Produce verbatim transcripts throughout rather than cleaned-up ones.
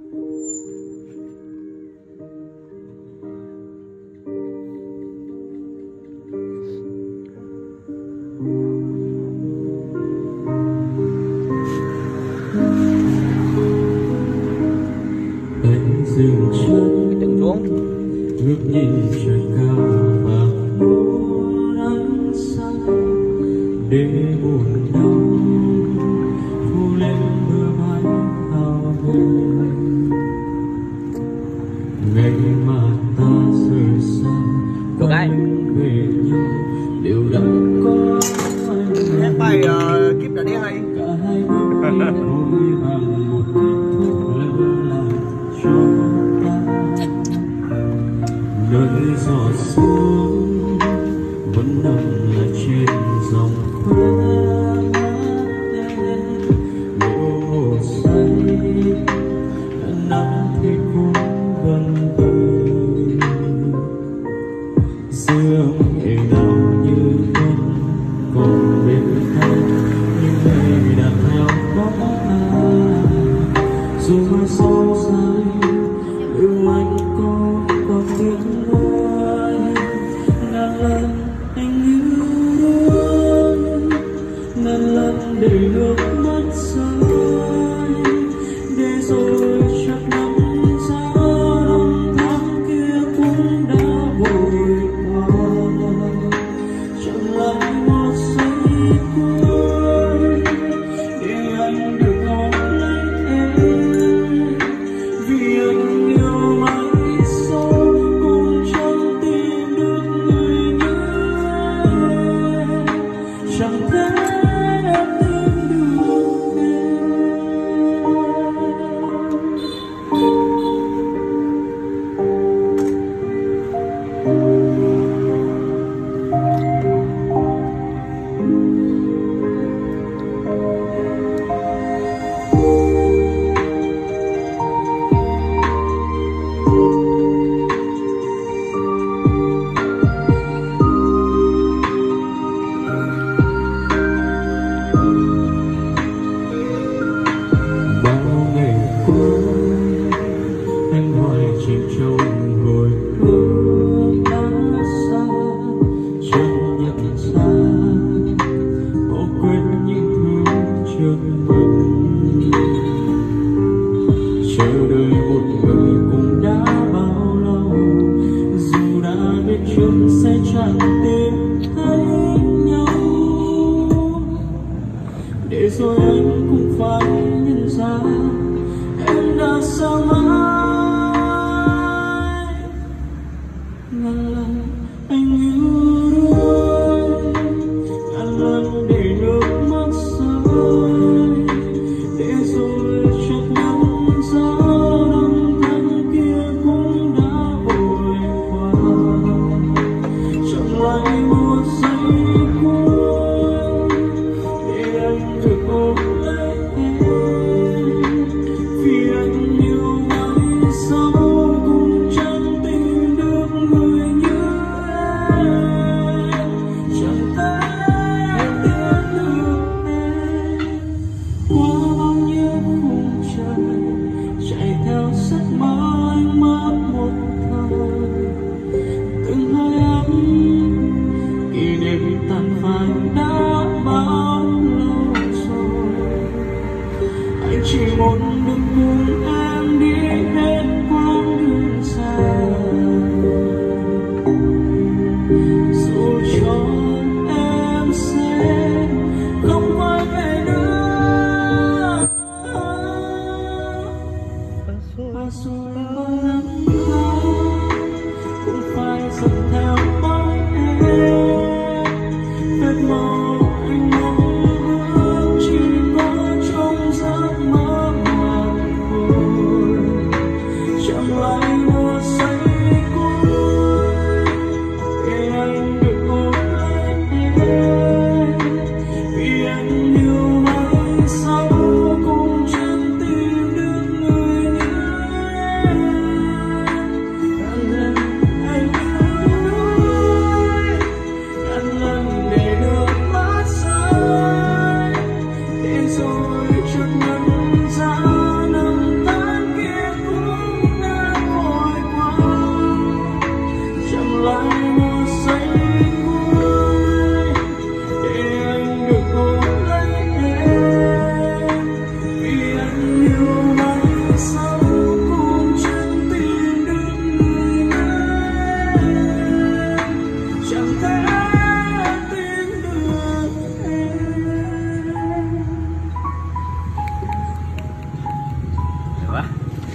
dừng chân đứng xuống ngước nhìn trời cao và muốn ánh sáng để buồn đau phủ lên bờ vai hao huyền ngày mà ta rời xa cái về nhau đều đã có hát bài uh, kiếp đã đi hay cả hai vội vàng một kết thúc lỡ lại cho nơi giọt sương vẫn nằm là trên dòng khóe nếu hồ say nắng thì cũng vẫn về sương ngày nào như vẫn còn bên anh những ngày đã theo có ai dù mai sau dài yêu anh có còn tiếng nói ngàn lần anh yêu đôi ngàn lần để nước mắt rơi để rồi chắc năm giá năm tháng kia cũng đã vội qua chẳng lại một giây cuối để anh được ôm lấy em vì anh yêu mãi sâu cũng chẳng tìm được người như em chẳng thể em tìm được em. Bao ngày qua anh hoài chỉ trong hồi ức đã xa chẳng nhận ra bỏ quên những thứ trước mình chờ đợi một người cũng đã bao lâu dù đã biết chúng sẽ chẳng tìm thấy nhau để rồi anh cũng phải nhận ra em đã xa mãi ngàn lần anh yêu đôi ngàn lần để nước mắt rơi để rồi chợt năm giá năm tháng kia cũng đã vội qua chẳng lại một giây cuối để anh được ôm lấy em vì anh yêu mãi sâu cũng chẳng tìm được người như em chẳng thể tìm được em qua bao nhiêu khung trời chạy theo giấc mơ anh mất một thời từng hơi ấm kỷ niệm tàn phai đã bao lâu rồi anh chỉ muốn được cùng em đi hết quãng đường dài dù cho em sẽ không quay về nữa và rồi bao năm tháng cũng phải dần theo bóng em vết màu anh mong ước chỉ có trong giấc mơ màng vội chẳng lại một giây cuối để anh được ôm lấy em vì anh yêu mãi sâu cũng chẳng tìm được người như em ngàn lần anh yêu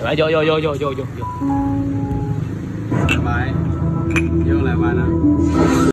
Rồi vô vô vô vô vô vô. Bài vô lại bài nào.